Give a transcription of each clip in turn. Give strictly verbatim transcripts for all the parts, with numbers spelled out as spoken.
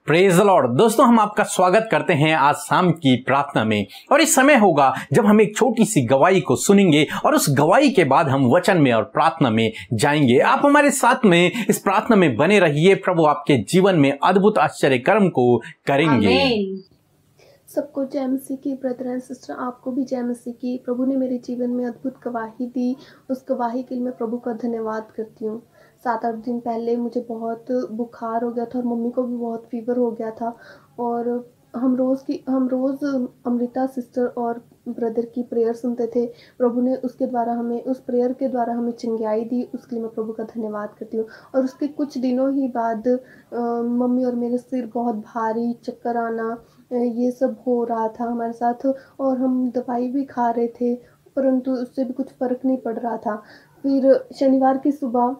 Praise the Lord. दोस्तों, हम आपका स्वागत करते हैं आज शाम की प्रार्थना में। और इस समय होगा जब हम एक छोटी सी गवाही को सुनेंगे और उस गवाही के बाद हम वचन में और प्रार्थना में जाएंगे। आप हमारे साथ में इस प्रार्थना में बने रहिए। प्रभु आपके जीवन में अद्भुत आश्चर्य कर्म को करेंगे। सबको जय मसीह की। ब्रदर एंड सिस्टर, आपको भी जय मसीह की। प्रभु ने मेरे जीवन में अद्भुत गवाही दी, उस गवाही के लिए मैं प्रभु का धन्यवाद करती हूँ। सात आठ दिन पहले मुझे बहुत बुखार हो गया था और मम्मी को भी बहुत फीवर हो गया था। और हम रोज़ की हम रोज़ अमृता सिस्टर और ब्रदर की प्रेयर सुनते थे। प्रभु ने उसके द्वारा हमें उस प्रेयर के द्वारा हमें चंगाई दी, उसके लिए मैं प्रभु का धन्यवाद करती हूँ। और उसके कुछ दिनों ही बाद आ, मम्मी और मेरे सिर बहुत भारी, चक्कर आना, ये सब हो रहा था हमारे साथ। और हम दवाई भी खा रहे थे परंतु उससे भी कुछ फ़र्क नहीं पड़ रहा था। फिर शनिवार की सुबह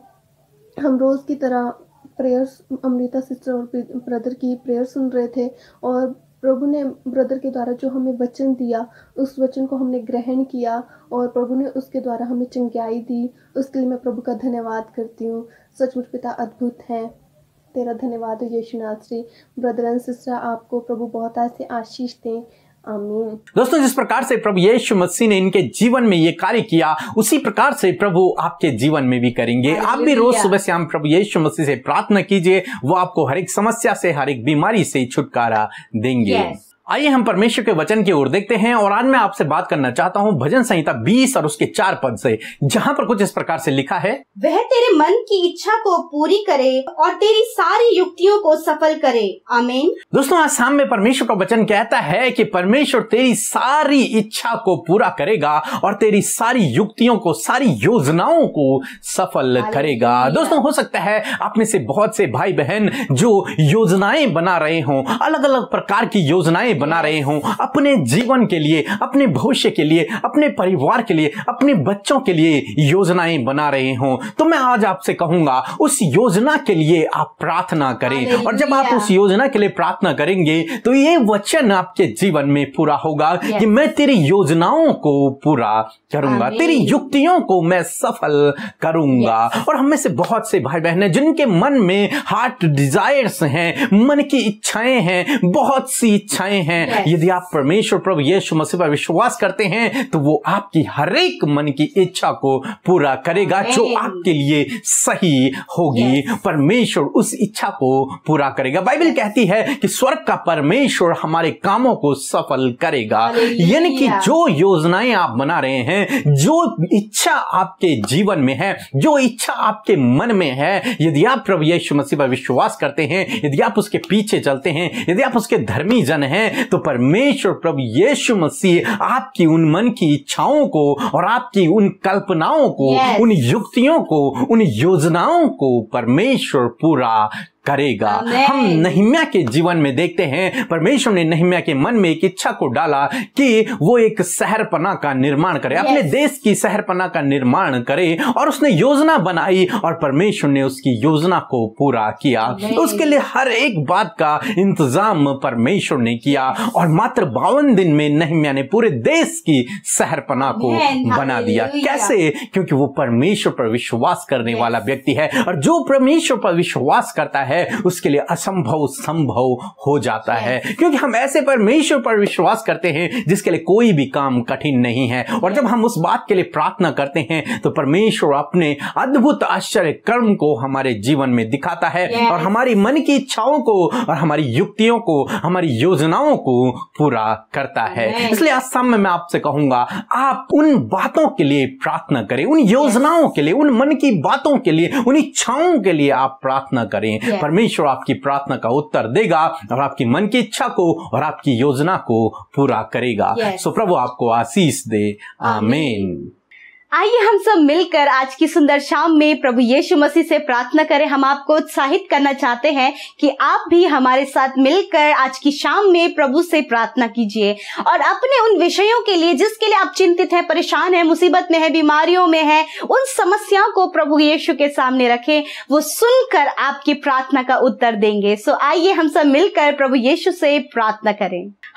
हम रोज़ की तरह प्रेयर्स, अमृता सिस्टर और ब्रदर की प्रेयर सुन रहे थे और प्रभु ने ब्रदर के द्वारा जो हमें वचन दिया, उस वचन को हमने ग्रहण किया और प्रभु ने उसके द्वारा हमें चंगाई दी। उसके लिए मैं प्रभु का धन्यवाद करती हूँ। सचमुच पिता अद्भुत है, तेरा धन्यवाद हो यीशु नासरी। ब्रदर एंड सिस्टर, आपको प्रभु बहुत ऐसे आशीष दें। आमीन। दोस्तों, जिस प्रकार से प्रभु यीशु मसीह ने इनके जीवन में ये कार्य किया, उसी प्रकार से प्रभु आपके जीवन में भी करेंगे। आप भी रोज सुबह शाम प्रभु यीशु मसीह से प्रार्थना कीजिए, वो आपको हर एक समस्या से, हर एक बीमारी से छुटकारा देंगे। yes. आइए हम परमेश्वर के वचन की ओर देखते हैं। और आज मैं आपसे बात करना चाहता हूं भजन संहिता बीस और उसके चार पद से, जहां पर कुछ इस प्रकार से लिखा है, वह तेरे मन की इच्छा को पूरी करे और तेरी सारी युक्तियों को सफल करे। आमीन। दोस्तों, आज शाम में परमेश्वर का वचन कहता है कि परमेश्वर तेरी सारी इच्छा को पूरा करेगा और तेरी सारी युक्तियों को, सारी योजनाओं को सफल करेगा। दोस्तों, हो सकता है आप में से बहुत से भाई बहन जो योजनाएं बना रहे हों, अलग अलग प्रकार की योजनाएं बना रहे हों अपने जीवन के लिए, अपने भविष्य के लिए, अपने परिवार के लिए, अपने बच्चों के लिए योजनाएं बना रहे हों, तो मैं आज आपसे कहूंगा उस योजना के लिए आप प्रार्थना करें। और जब आप उस योजना के लिए प्रार्थना करेंगे तो ये वचन आपके जीवन में पूरा होगा कि मैं तेरी योजनाओं को पूरा करूंगा, तेरी युक्तियों को मैं सफल करूंगा। और हम में से बहुत से भाई बहन हैं जिनके मन में हार्ट डिजायर्स हैं, मन की इच्छाएं हैं, बहुत सी इच्छाएं हैं। Yes. यदि आप परमेश्वर प्रभु यीशु मसीह पर विश्वास करते हैं तो वो आपकी हर एक मन की इच्छा को पूरा करेगा जो आपके लिए सही होगी। yes. परमेश्वर उस इच्छा को पूरा करेगा। बाइबल कहती है कि स्वर्ग का परमेश्वर हमारे कामों को सफल करेगा। यानी कि जो योजनाएं आप बना रहे हैं, जो इच्छा आपके जीवन में है, जो इच्छा आपके मन में है, यदि आप प्रभु यीशु मसीह पर विश्वास करते हैं, यदि आप उसके पीछे चलते हैं, यदि आप उसके धर्मी जन हैं, तो परमेश्वर प्रभु यीशु मसीह आपकी उन मन की इच्छाओं को और आपकी उन कल्पनाओं को, yes. उन युक्तियों को, उन योजनाओं को परमेश्वर पूरा करेगा। हम नहम्याह के जीवन में देखते हैं परमेश्वर ने नहम्याह के मन में एक इच्छा को डाला कि वो एक शहरपना का निर्माण करे, yes. अपने देश की शहरपना का निर्माण करे। और उसने योजना बनाई और परमेश्वर ने उसकी योजना को पूरा किया। तो उसके लिए हर एक बात का इंतजाम परमेश्वर ने किया और मात्र बावन दिन में नहम्याह ने पूरे देश की शहरपना को बना दिया। कैसे? क्योंकि वो परमेश्वर पर विश्वास करने yes. वाला व्यक्ति है, और जो परमेश्वर पर विश्वास करता है उसके लिए असंभव संभव हो जाता yes. है। क्योंकि हम ऐसे परमेश्वर पर विश्वास करते हैं जिसके लिए कोई भी काम कठिन नहीं है। और जब हम उस बात के लिए प्रार्थना करते हैं तो परमेश्वर अपने अद्भुत आश्चर्य कर्म को हमारे जीवन में दिखाता है yes. और हमारी मन की इच्छाओं को और हमारी युक्तियों को, हमारी योजनाओं को पूरा करता है। yes. इसलिए आज शाम में मैं आपसे कहूंगा आप उन बातों के लिए प्रार्थना करें, उन योजनाओं yes. के लिए, उन मन की बातों के लिए, उन इच्छाओं के लिए आप प्रार्थना करें। yes. परमेश्वर आपकी प्रार्थना का उत्तर देगा और आपकी मन की इच्छा को और आपकी योजना को पूरा करेगा। yes. सो प्रभु आपको आशीष दे। आमीन। आइए हम सब मिलकर आज की सुंदर शाम में प्रभु यीशु मसीह से प्रार्थना करें। हम आपको उत्साहित करना चाहते हैं कि आप भी हमारे साथ मिलकर आज की शाम में प्रभु से प्रार्थना कीजिए और अपने उन विषयों के लिए जिसके लिए आप चिंतित हैं, परेशान हैं, मुसीबत में है, बीमारियों में है, उन समस्याओं को प्रभु यीशु के सामने रखें। वो सुनकर आपकी प्रार्थना का उत्तर देंगे। सो आइए हम सब मिलकर प्रभु यीशु से प्रार्थना करें।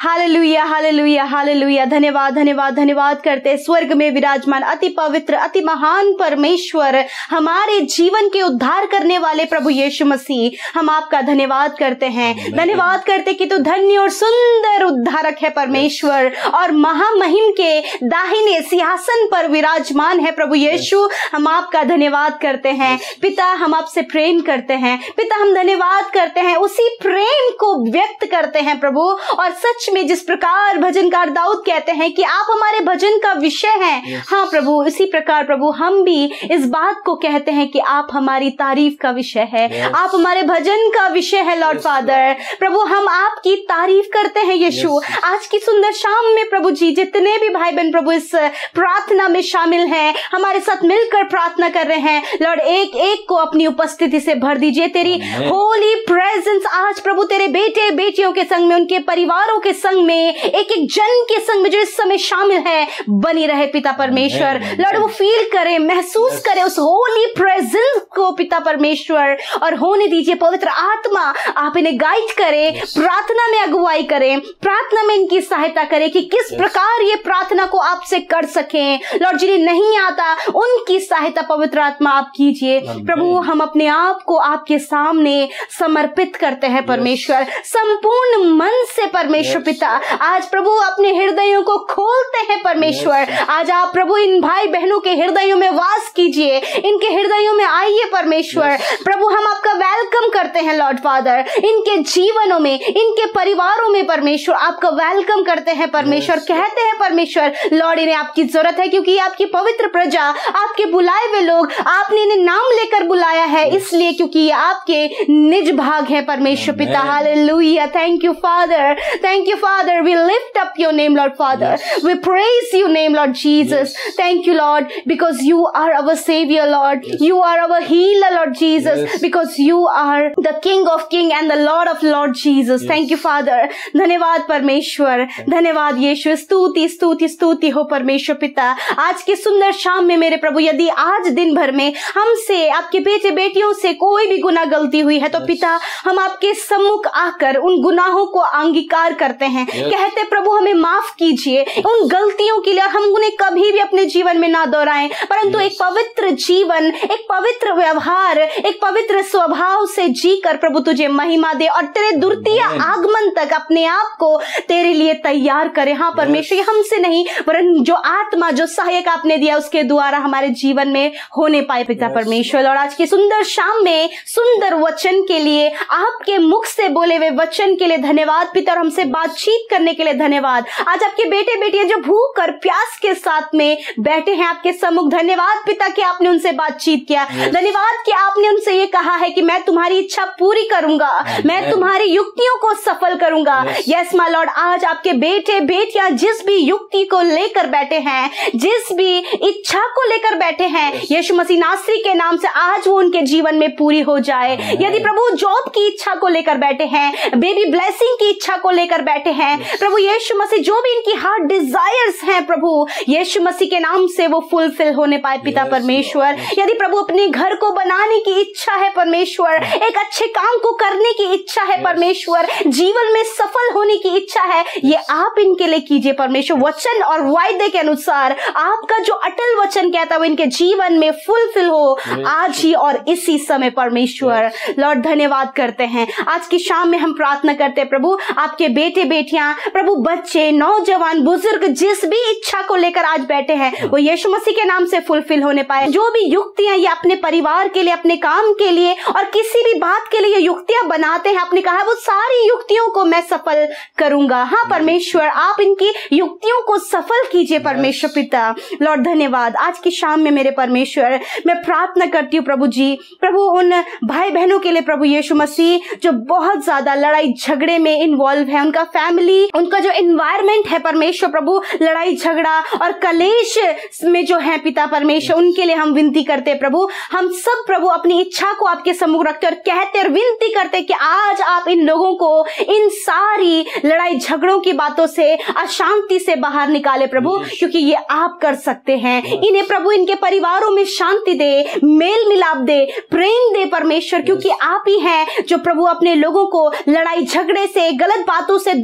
Hallelujah, hallelujah, hallelujah. धन्यवाद, धन्यवाद, धन्यवाद करते स्वर्ग में विराजमान अति पवित्र, अति महान परमेश्वर, हमारे जीवन के उद्धार करने वाले प्रभु यीशु मसीह, हम आपका धन्यवाद करते हैं। धन्यवाद करते कि तू धन्य और सुंदर उद्धारक है परमेश्वर, और महामहिम के दाहिने सिंहासन पर विराजमान है प्रभु यीशु। हम आपका धन्यवाद करते हैं पिता, हम आपसे प्रेम करते हैं पिता, हम धन्यवाद करते हैं, उसी प्रेम को व्यक्त करते हैं प्रभु। और सच में जिस प्रकार भजनकार दाऊद कहते हैं कि आप हमारे भजन का विषय हैं, हाँ प्रभु, इसी प्रकार प्रभु हम भी इस बात को कहते हैं कि आप हमारी तारीफ का विषय है, yes. आप हमारे भजन का विषय है लॉर्ड yes, फादर। प्रभु हम आपकी तारीफ करते हैं यीशु। yes. आज की सुंदर शाम में प्रभु जी जितने भी भाई बहन प्रभु इस प्रार्थना में शामिल हैं, हमारे साथ मिलकर प्रार्थना कर रहे हैं लॉर्ड, एक एक को अपनी उपस्थिति से भर दीजिए। तेरी होली प्रेजेंस आज प्रभु तेरे बेटे बेटियों के संग में, उनके परिवारों के संग में, एक एक जन के संग में जो इस समय शामिल है, बनी रहे पिता परमेश्वर। लॉर्ड वो फील करे, महसूस करे उस होली प्रेजेंस को पिता परमेश्वर, और होने दीजिए पवित्र आत्मा आप इन्हें गाइड करे, प्रार्थना में अगुवाई करें, प्रार्थना में इनकी सहायता करें कि किस प्रकार ये प्रार्थना को आपसे कर सकें। लॉर्ड जिन्हें नहीं आता उनकी सहायता पवित्र आत्मा आप कीजिए प्रभु। हम अपने आप को आपके सामने समर्पित करते हैं परमेश्वर, संपूर्ण मन से परमेश्वर पिता। आज प्रभु अपने हृदयों को खोलते हैं परमेश्वर। आज आप प्रभु इन भाई बहनों के हृदयों में वास कीजिए, इनके हृदयों में आइए परमेश्वर। प्रभु हम आपका वेलकम करते हैं लॉर्ड फादर, इनके जीवनों में, इनके परिवारों में परमेश्वर आपका वेलकम करते हैं परमेश्वर। कहते हैं परमेश्वर लॉर्ड इन्हें आपकी जरूरत है, क्योंकि आपकी पवित्र प्रजा, आपके बुलाए हुए लोग, आपने इन्हें नाम लेकर बुलाया है, इसलिए क्योंकि ये आपके निज भाग है परमेश्वर पिता। Hallelujah, thank you Father, thank you Father, we lift up your name Lord Father, we praise your name Lord Jesus. Thank you Lord, because you are our saviour Lord, you are our healer Lord Jesus, because you are the king of king and the Lord of Lord Jesus. Thank you Father, धन्यवाद परमेश्वर, धन्यवाद यीशु, स्तुति स्तुति स्तुति हो परमेश्वर पिता। आज की सुंदर शाम में मेरे प्रभु यदि आज दिन भर में हमसे, आपके बेटे बेटियों से कोई भी गुनाह गलती हुई है तो पिता हम आपके सम्मुख आकर उन गुनाहों को अंगीकार करते हैं, कहते प्रभु हमें माफ कीजिए उन गलतियों के लिए, हम उन्हें कभी भी अपने जीवन में ना दोहराएं, परंतु एक पवित्र जीवन, एक पवित्र व्यवहार, एक पवित्र स्वभाव से जीकर प्रभु तुझे महिमा दे और तेरे द्वितीय आगमन तक अपने आप को तेरे लिए तैयार करे। हाँ परमेश्वर, हमसे नहीं वरन जो आत्मा, जो सहायक आपने दिया उसके द्वारा हमारे जीवन में होने पाए पिता परमेश्वर। और आज की सुंदर शाम में सुंदर वचन के लिए, आपके मुख से बोले हुए वचन के लिए धन्यवाद पिता, और हमसे बातचीत करने के लिए धन्यवाद। आज आपके बेटे बेटियां जो भूख और प्यास के साथ में बैठे हैं आपके सम्मुख, धन्यवाद पिता कि आपने उनसे बातचीत किया, धन्यवाद कि आपने उनसे ये कहा है कि मैं तुम्हारी इच्छा पूरी करूंगा, मैं तुम्हारी युक्तियों को सफल करूंगा। यस माय लॉर्ड, आज आपके बेटे बेटियां जिस भी युक्ति को लेकर बैठे हैं, जिस भी इच्छा को लेकर बैठे हैं, यीशु मसीह नासरी के नाम से आज वो उनके जीवन में पूरी हो जाए। यदि प्रभु जॉब की इच्छा को लेकर बैठे हैं, बेबी ब्लेसिंग की इच्छा को लेकर बैठे हैं, प्रभु यीशु मसीह जो भी इनकी हार्ट डिजायर्स हैं प्रभु यीशु मसीह के नाम से वो फुलफिल होने पाए पिता परमेश्वर। यदि प्रभु अपने घर को बनाने की इच्छा है परमेश्वर, एक अच्छे काम को करने की इच्छा है परमेश्वर, जीवन में सफल होने की इच्छा है, ये आप इनके लिए कीजिए परमेश्वर। वचन और वायदे के अनुसार आपका जो अटल वचन कहता है वो इनके जीवन में फुलफिल हो आज ही और इसी समय परमेश्वर। लॉर्ड धन्यवाद करते हैं, आज की शाम में हम प्रार्थना करते हैं प्रभु, आपके बेटे बेटियां प्रभु, बच्चे, नौजवान, बुजुर्ग जिस भी इच्छा को लेकर आज बैठे हैं वो यीशु मसीह के नाम से फुलफिल होने पाए। जो भी युक्तियां ये अपने परिवार के लिए, अपने काम के लिए और किसी भी बात के लिए युक्तियां बनाते हैं, आपने कहा वो सारी युक्तियों को मैं सफल करूंगा। हाँ परमेश्वर, आप इनकी युक्तियों को सफल कीजिए परमेश्वर पिता। लॉर्ड धन्यवाद, आज की शाम में मेरे परमेश्वर मैं प्रार्थना करती हूँ प्रभु जी, प्रभु उन भाई बहनों के लिए प्रभु यीशु मसीह जो बहुत ज्यादा लड़ाई झगड़े में इन्वॉल्व है, उनका फैमिली, उनका जो एनवायरमेंट है परमेश्वर प्रभु, लड़ाई झगड़ा और कलेश में जो है पिता परमेश्वर, उनके लिए हम विनती करते प्रभु। हम सब प्रभु अपनी इच्छा को आपके सम्मुख रखते और कहते और विनती करते कि आज आप इन लोगों को इन सारी लड़ाई झगड़ों की बातों से, अशांति से बाहर निकाले प्रभु, क्योंकि ये आप कर सकते हैं। इन्हें प्रभु इनके परिवारों में शांति दे, मेल मिलाप दे, प्रेम दे परमेश्वर, क्योंकि आप ही हैं जो प्रभु अपने लोगों को लड़ाई झगड़े से, गलत बातों से,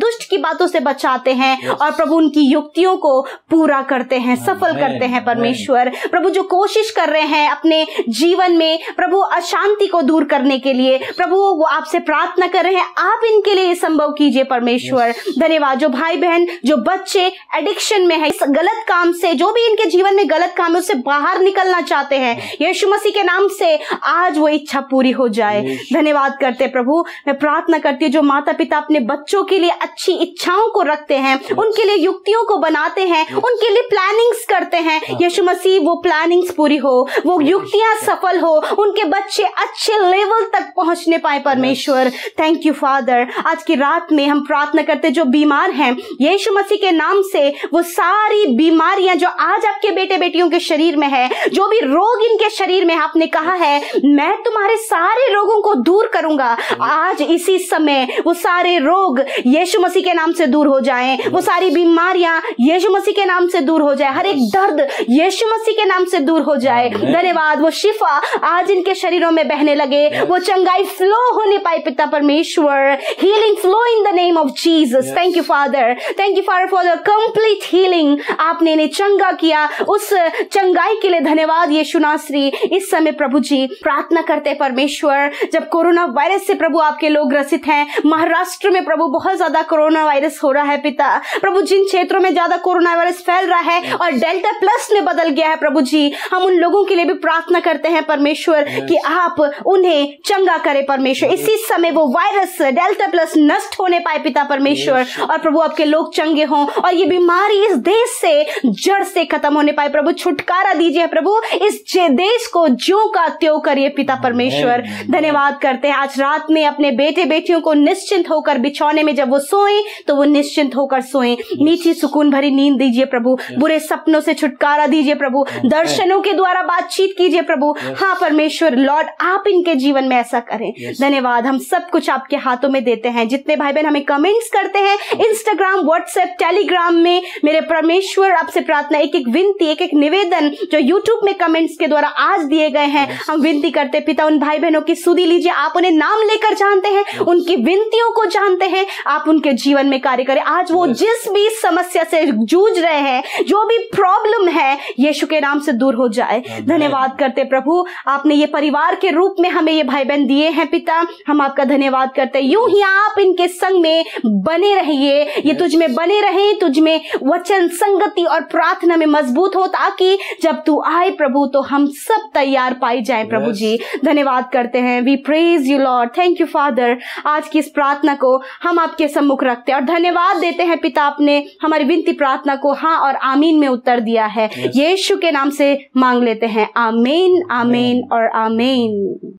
दुष्ट की बातों से बचाते हैं और प्रभु उनकी युक्तियों को पूरा करते हैं, सफल करते हैं परमेश्वर। प्रभु जो कोशिश कर रहे हैं अपने जीवन में प्रभु अशांति को दूर करने के लिए, प्रभु वो आपसे प्रार्थना कर रहे हैं, आप इनके लिए संभव कीजिए परमेश्वर। धन्यवाद। जो भाई बहन, जो बच्चे एडिक्शन में है, इस गलत काम से, जो भी इनके जीवन में गलत काम है उससे बाहर निकलना चाहते हैं, यीशु मसीह के नाम से आज वो इच्छा पूरी हो जाए। धन्यवाद करते प्रभु। मैं प्रार्थना करती हूँ जो माता पिता अपने बच्चों के लिए अच्छी इच्छाओं को रखते हैं, उनके लिए युक्तियों को बनाते हैं, उनके लिए प्लानिंग्स करते हैं, यीशु मसीह वो प्लानिंग्स पूरी हो, वो युक्तियां सफल हो, उनके बच्चे अच्छे लेवल तक पहुंचने पाए परमेश्वर। Thank you Father. आज की रात में हम प्रार्थना करते जो बीमार हैं, यीशु मसीह के नाम से वो सारी बीमारियां जो आज आपके बेटे बेटियों के शरीर में है, जो भी रोग इनके शरीर में, आपने कहा है मैं तुम्हारे सारे रोगों को दूर करूंगा। आज इसी समय वो सारे रोग यीशु मसीह के नाम से दूर हो जाएं, वो सारी बीमारियां यीशु मसीह के नाम से दूर हो जाए, हर एक दर्द यीशु मसीह के नाम से दूर हो जाए। धन्यवाद। वो शिफा आज इनके शरीरों में बहने लगे, वो चंगाई फ्लो होने पाए पिता परमेश्वर। Healing flow in the name of Jesus. Thank you Father. Thank you Father for the complete healing. आपने इन्हें चंगा किया, उस चंगाई के लिए धन्यवाद यीशु नासरी। इस समय प्रभु जी प्रार्थना करते परमेश्वर, जब कोरोना वायरस से प्रभु आपके लोग ग्रसित हैं, महाराष्ट्र में प्रभु बहुत ज्यादा कोरोना वायरस हो रहा है पिता प्रभु, जिन क्षेत्रों में ज्यादा कोरोना वायरस फैल रहा है और डेल्टा प्लस में बदल गया है प्रभु जी, हम उन लोगों के लिए भी प्रार्थना करते हैं परमेश्वर कि आप उन्हें चंगा करें परमेश्वर। इसी समय वो वायरस डेल्टा प्लस नष्ट होने पाए पिता परमेश्वर, और प्रभु आपके लोग चंगे हों और ये बीमारी इस देश से जड़ से खत्म होने पाए प्रभु। छुटकारा दीजिए प्रभु, इस देश को ज्यों का त्यों करिए पिता परमेश्वर। धन्यवाद करते हैं आज रात में अपने बेटे बेटियों को निश्चिंत होकर बिछौने में जब वो सोए तो वो निश्चिंत होकर सोए, मीठी सुकून भरी नींद दीजिए प्रभु, बुरे सपनों से छुटकारा दीजिए प्रभु, दर्शनों के द्वारा बातचीत कीजिए प्रभु। हाँ परमेश्वर लॉर्ड, आप इनके जीवन में ऐसा करें। धन्यवाद। हम सब कुछ आपके हाथों में देते हैं। जितने भाई बहन हमें कमेंट्स करते हैं इंस्टाग्राम, व्हाट्सएप, टेलीग्राम में, मेरे परमेश्वर आपसे प्रार्थना, एक एक विनती, एक एक निवेदन जो यूट्यूब में कमेंट्स के द्वारा आज दिए गए हैं, हम विनती करते पिता उन भाई बहनों की सुधि लीजिए। आप उन्हें नाम लेकर जानते हैं, उनकी विनतियों को जानते हैं, आप उनके जीवन में कार्य करें। आज वो जिस भी समस्या से जूझ रहे हैं, जो भी प्रॉब्लम है, यीशु के नाम से दूर हो जाए। धन्यवाद करते प्रभु, आपने ये परिवार के रूप में हमें ये भाई बहन दिए हैं पिता, हम आपका धन्यवाद करते हैं। यूं ही आप इनके संग में बने रहिए, ये तुझ में बने रहे, तुझ में वचन संगति और प्रार्थना में मजबूत हो, ताकि जब तू आए प्रभु तो हम सब तैयार पाई जाए प्रभु जी। धन्यवाद करते हैं। We praise you Lord. Thank you Father. आज की इस प्रार्थना को हम आपके सम्मुख रखते हैं और धन्यवाद देते हैं पिता, आपने हमारी विनती प्रार्थना को हाँ और आमीन में उत्तर दिया है। यीशु के नाम से मांग लेते हैं, आमीन, आमीन और आमीन।